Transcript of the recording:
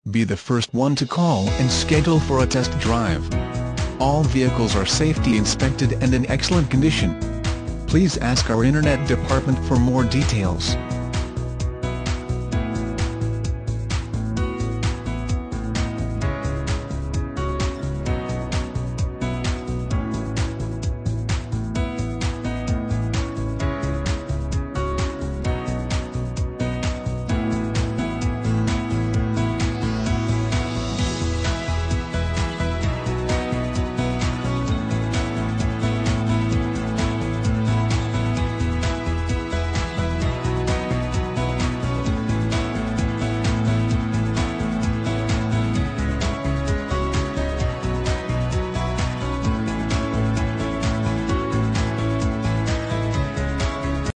Be the first one to call and schedule for a test drive. All vehicles are safety inspected and in excellent condition. Please ask our Internet department for more details.